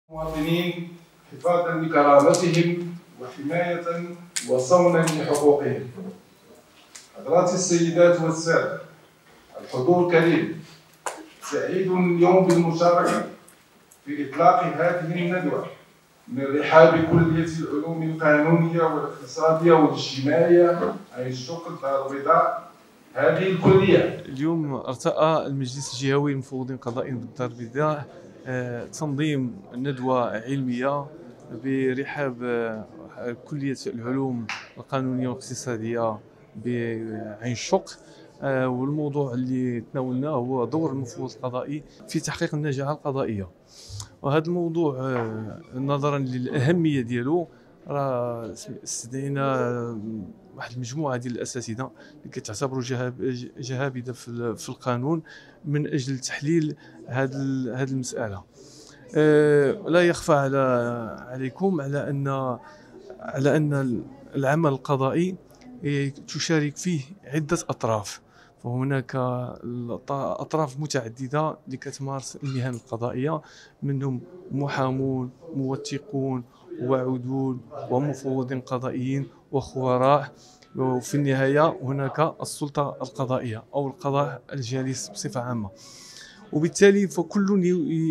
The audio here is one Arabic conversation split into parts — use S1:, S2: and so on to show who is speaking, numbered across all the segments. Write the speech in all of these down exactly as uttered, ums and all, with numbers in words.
S1: المواطنين حفاظا لكرامتهم وحماية وصونا لحقوقهم. حضرات السيدات والسادة، الحضور كريم، سعيد اليوم بالمشاركة في إطلاق هذه الندوة من رحاب كلية العلوم القانونية والاقتصادية والاجتماعية عين الشق الدار البيضاء. هذه الكلية
S2: اليوم ارتأى المجلس الجهوي للمفوضين القضائيين بالدار البيضاء تنظيم ندوة علمية برحاب كلية العلوم القانونية والاقتصادية بعين الشق، والموضوع اللي تناولناه هو دور المفوض القضائي في تحقيق النجاعة القضائية. وهذا الموضوع نظرا للأهمية ديالو راه استدعينا واحد المجموعه ديال الاساتذه اللي كتعتبروا جهابذه في القانون من اجل تحليل هذه هذه المساله. لا يخفى على عليكم على ان على ان العمل القضائي تشارك فيه عده اطراف، فهناك اطراف متعدده اللي كتمارس المهن القضائيه، منهم محامون، موثقون وعدول ومفوضين قضائيين وخبراء، وفي النهايه هناك السلطه القضائيه او القضاء الجالس بصفه عامه. وبالتالي فكل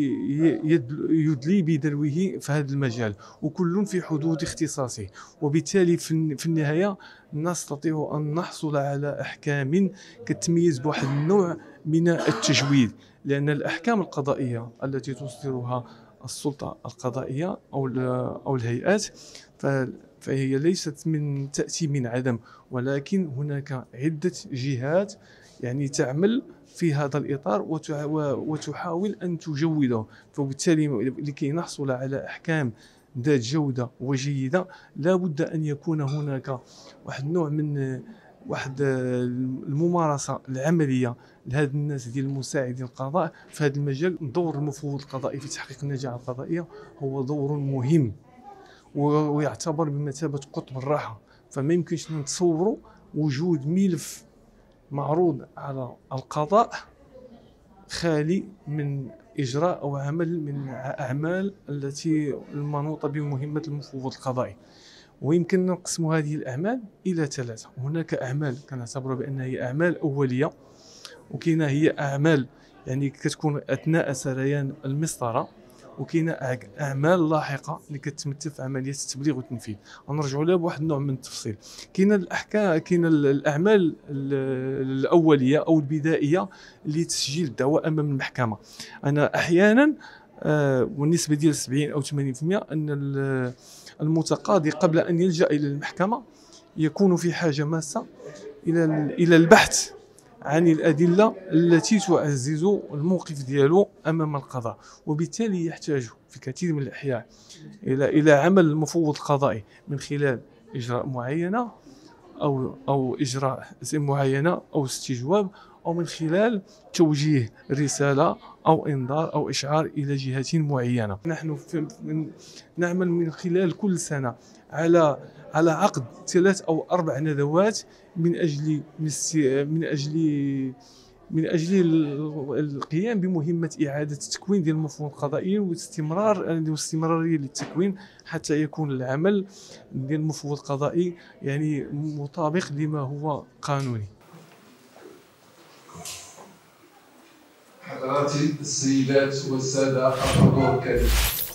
S2: يدلي بدلوه في هذا المجال، وكل في حدود اختصاصه، وبالتالي في النهايه نستطيع ان نحصل على احكام كتميز بواحد النوع من التجويد، لان الاحكام القضائيه التي تصدرها السلطه القضائيه او او الهيئات فهي ليست من تاتي من عدم، ولكن هناك عده جهات يعني تعمل في هذا الاطار وتحاول ان تجوده. فبالتالي لكي نحصل على احكام ذات جوده وجيده لا بد ان يكون هناك واحد النوع من واحد الممارسه العمليه لهذا الناس ديال المساعدين القضاء في هذا المجال. دور المفوض القضائي في تحقيق النجاعه القضائيه هو دور مهم ويعتبر بمثابه قطب الراحه، فما يمكنش نتصوروا وجود ملف معروض على القضاء خالي من اجراء او عمل من اعمال التي المنوطه بمهمه المفوض القضائي. ويمكن نقسم هذه الاعمال الى ثلاثه. هناك اعمال كنعتبرها بانها هي اعمال اوليه، وكاينه هي اعمال يعني كتكون اثناء سريان المسطره، وكاينه اعمال لاحقه اللي كتمثل في عمليه التبليغ والتنفيذ. غنرجعوا لها بواحد النوع من التفصيل. كاينه الاحكام كاينه الاعمال الاوليه او البدائيه لتسجيل الدعوى امام المحكمه. انا احيانا آه والنسبه ديال سبعين او ثمانين بالمئة ان المتقاضي قبل ان يلجا الى المحكمه يكون في حاجه ماسه الى الى البحث عن الأدلة التي تعزز الموقف ديالو أمام القضاء، وبالتالي يحتاج في كثير من الأحيان إلى إلى عمل المفوض القضائي من خلال إجراء معينة أو أو إجراء معينة أو استجواب، أو من خلال توجيه رسالة أو إنذار أو إشعار إلى جهة معينة. نحن نعمل من خلال كل سنة على على عقد ثلاث أو أربع ندوات من أجل من أجل من أجل القيام بمهمة إعادة التكوين ديال المفوض القضائي واستمرار والاستمرارية للتكوين حتى يكون العمل ديال المفوض القضائي يعني مطابق لما هو قانوني.
S1: حضرات السيدات والسادة، الحضور الكريم،